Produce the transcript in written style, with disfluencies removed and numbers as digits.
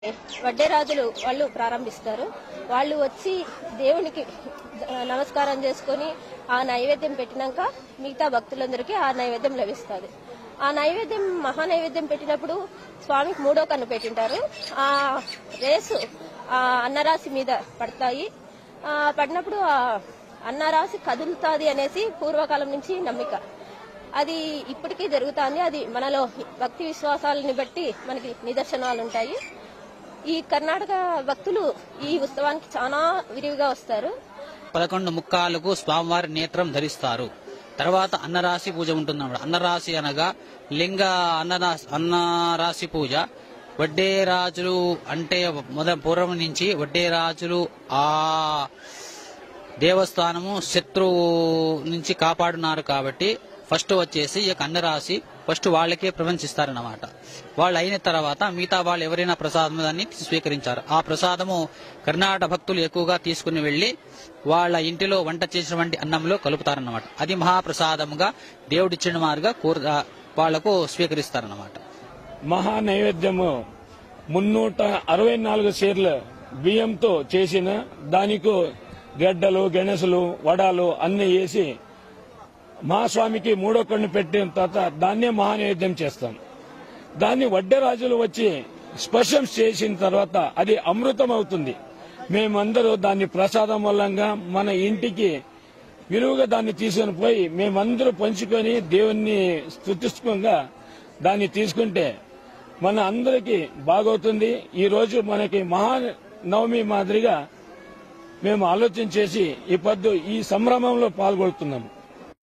వడ్డేరాజులు వాళ్ళు ప్రారంభిస్తారు. వాళ్ళు వచ్చి దేవునికి నమస్కారం చేసుకుని ఆ నైవేద్యం పెట్టినాక మిగతా భక్తులందరికీ ఆ నైవేద్యం లభిస్తుంది. ఆ నైవేద్యం మహానైవేద్యం పెట్టినప్పుడు స్వామికి 3వ కన్ను పెట్టింటారు. ఆ రేసు ఆ అన్నరాశి మీద పడతాయి. పడినప్పుడు ఆ అన్నరాశి కదులుతుంది అనేసి పూర్వకాలం నుంచి నమ్మిక. అది ఇప్పటికీ జరుగుతుంది. అది మనలో భక్తి విశ్వాసాలని బట్టి మనకి నిదర్శనాలు ఉంటాయి. ఈ కర్ణాటక భక్తులు ఈ ఉత్సవానికి చాలా విరివిగా వస్తారు. 11 ముక్కాలకు స్వామివారి నేత్రం ధరిస్తారు. తర్వాత అన్నరాశి పూజ ఉంటుందన్నమాట. అన్నరాశి అనగా లింగ అన్నరాశి పూజ. వడ్డేరాజులు అంటే పూర్వం నుంచి వడ్డేరాజులు ఆ దేవస్థానము శత్రువు నుంచి కాపాడున్నారు కాబట్టి ఫస్ట్ వచ్చేసి ఈ అన్నరాశి ఫస్ట్ వాళ్ళకే ప్రపంచిస్తారన్నమాట. వాళ్ళు అయిన తర్వాత మిగతా వాళ్ళు ఎవరైనా ప్రసాదం దాన్ని స్వీకరించారు. ఆ ప్రసాదము కర్ణాటక భక్తులు ఎక్కువగా తీసుకుని వెళ్లి వాళ్ళ ఇంటిలో వంట చేసినటువంటి అన్నంలో కలుపుతారన్నమాట. అది మహాప్రసాదముగా దేవుడిచ్చిన మారుగా వాళ్లకు స్వీకరిస్తారన్నమాట. మహా నైవేద్యము 364 సేర్ల బియ్యంతో చేసిన దానికి గడ్డలు గెనసులు వడాలు అన్ని వేసి మహాస్వామికి 3వ కన్ను పెట్టిన తర్వాత దాన్నే మహానైవేద్యం చేస్తాం. దాన్ని వడ్డేరాజులు వచ్చి స్పర్శం చేసిన తర్వాత అది అమృతం అవుతుంది. మేమందరూ దాన్ని ప్రసాదం వల్లంగా మన ఇంటికి విలువగా దాన్ని తీసుకుని పోయి మేమందరూ పంచుకొని దేవుణ్ణి స్తుతిస్తుండగా దాన్ని తీసుకుంటే మన అందరికీ బాగవుతుంది. ఈ రోజు మనకి మహానవమి మాదిరిగా మేము ఆలోచన చేసి ఈ సంభ్రమంలో పాల్గొడుతున్నాము.